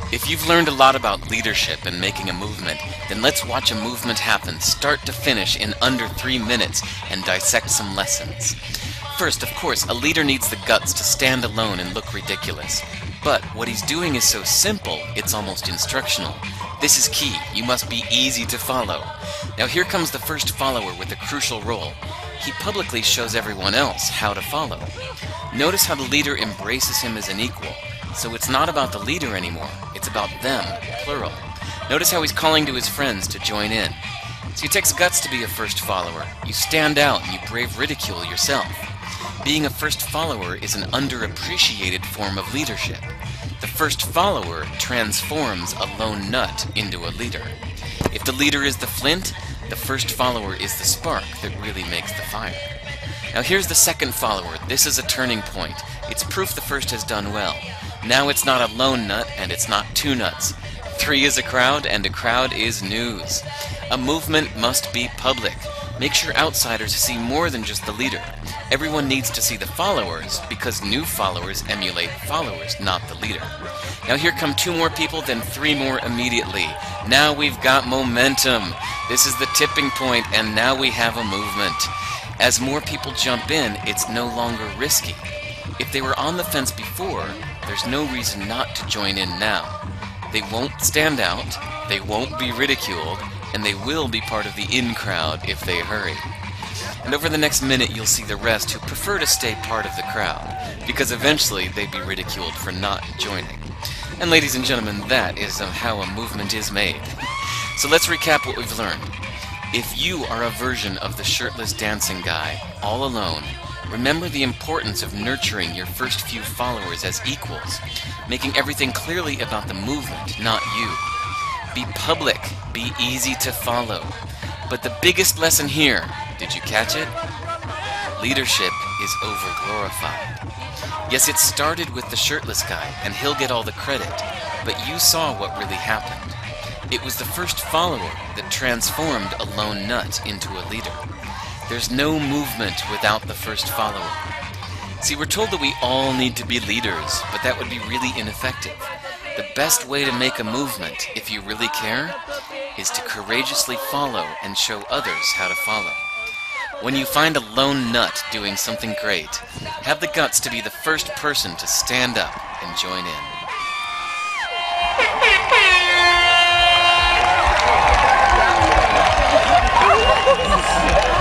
If you've learned a lot about leadership and making a movement, then let's watch a movement happen start to finish in under 3 minutes and dissect some lessons. First, of course, a leader needs the guts to stand alone and look ridiculous. But what he's doing is so simple, it's almost instructional. This is key. You must be easy to follow. Now here comes the first follower with a crucial role. He publicly shows everyone else how to follow. Notice how the leader embraces him as an equal. So it's not about the leader anymore, it's about them, plural. Notice how he's calling to his friends to join in. So it takes guts to be a first follower. You stand out and you brave ridicule yourself. Being a first follower is an underappreciated form of leadership. The first follower transforms a lone nut into a leader. If the leader is the flint, the first follower is the spark that really makes the fire. Now here's the second follower. This is a turning point. It's proof the first has done well. Now it's not a lone nut and it's not two nuts. 3 is a crowd and a crowd is news. A movement must be public. Make sure outsiders see more than just the leader. Everyone needs to see the followers because new followers emulate followers, not the leader. Now here come 2 more people, then 3 more immediately. Now we've got momentum. This is the tipping point and now we have a movement. As more people jump in, it's no longer risky. If they were on the fence before, there's no reason not to join in now. They won't stand out, they won't be ridiculed, and they will be part of the in crowd if they hurry. And over the next minute you'll see the rest who prefer to stay part of the crowd, because eventually they'd be ridiculed for not joining. And ladies and gentlemen, that is how a movement is made. So let's recap what we've learned. If you are a version of the shirtless dancing guy, all alone, remember the importance of nurturing your first few followers as equals, making everything clearly about the movement, not you. Be public, be easy to follow. But the biggest lesson here, did you catch it? Leadership is overglorified. Yes, it started with the shirtless guy, and he'll get all the credit, but you saw what really happened. It was the first follower that transformed a lone nut into a leader. There's no movement without the first follower. See, we're told that we all need to be leaders, but that would be really ineffective. The best way to make a movement, if you really care, is to courageously follow and show others how to follow. When you find a lone nut doing something great, have the guts to be the first person to stand up and join in.